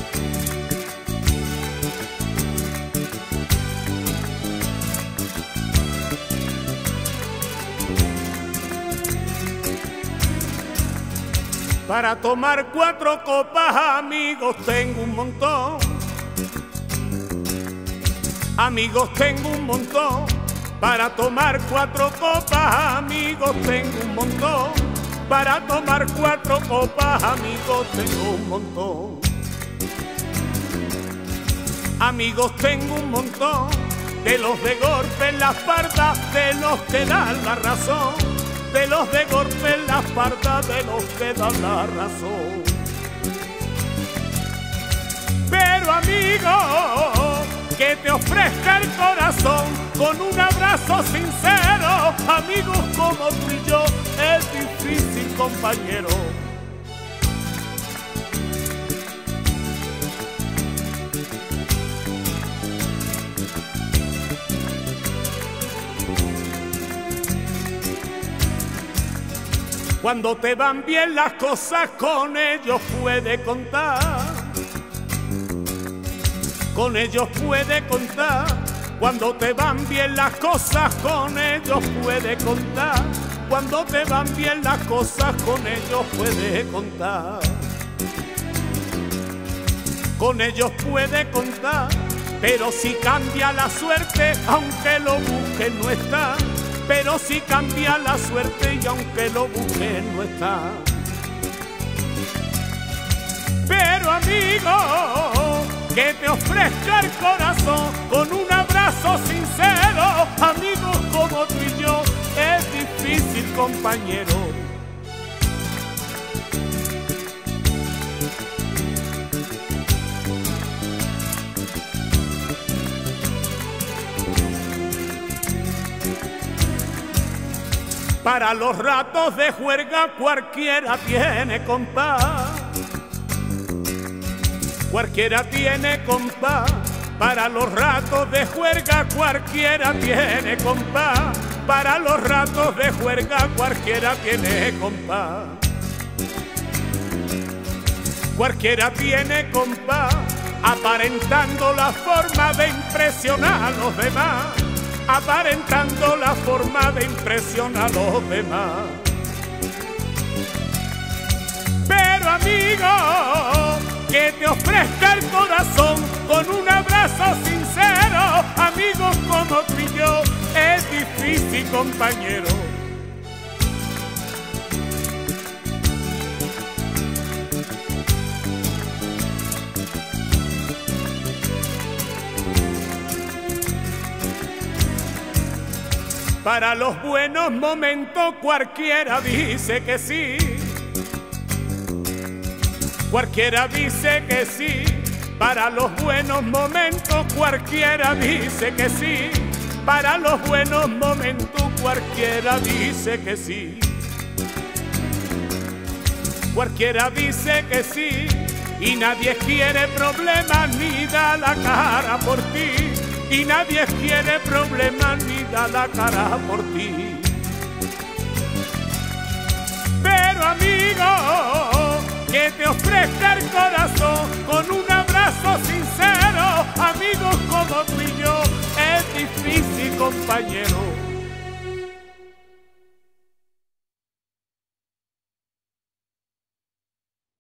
Para tomar 4 copas, amigos, tengo un montón. Amigos, tengo un montón. Para tomar 4 copas, amigos, tengo un montón. Para tomar 4 copas, amigos, tengo un montón. Amigos, tengo un montón. De los de golpe en la espalda, de los que dan la razón. De los de golpe en la espalda, de los que dan la razón. Pero amigo, que te ofrezca el corazón con un abrazo sincero. Amigos como tú y yo es difícil, compañero. Cuando te van bien las cosas, con ellos puede contar. Con ellos puede contar. Cuando te van bien las cosas, con ellos puede contar. Cuando te van bien las cosas, con ellos puede contar. Con ellos puede contar. Pero si cambia la suerte, aunque lo busquen no está. Pero si cambia la suerte y aunque lo busquen no está. Pero amigo, que te ofrezca el corazón con un abrazo sincero. Amigos como tú y yo es difícil, compañero. Para los ratos de juerga cualquiera tiene compás. Cualquiera tiene compás. Para los ratos de juerga cualquiera tiene compás. Para los ratos de juerga cualquiera tiene compás. Cualquiera tiene compás. Aparentando la forma de impresionar a los demás. Aparentando la forma de impresionar a los demás. Pero amigo, que te ofrezca el corazón con un abrazo sincero. Amigos como tú y yo es difícil, compañero. Para los buenos momentos cualquiera dice que sí. Cualquiera dice que sí. Para los buenos momentos cualquiera dice que sí. Para los buenos momentos cualquiera dice que sí. Cualquiera dice que sí. Y nadie quiere problemas ni da la cara por ti. Y nadie quiere problemas ni da la cara por ti. Pero amigo, que te ofrezca el corazón con un abrazo sincero. Amigos como tú y yo es difícil, compañero.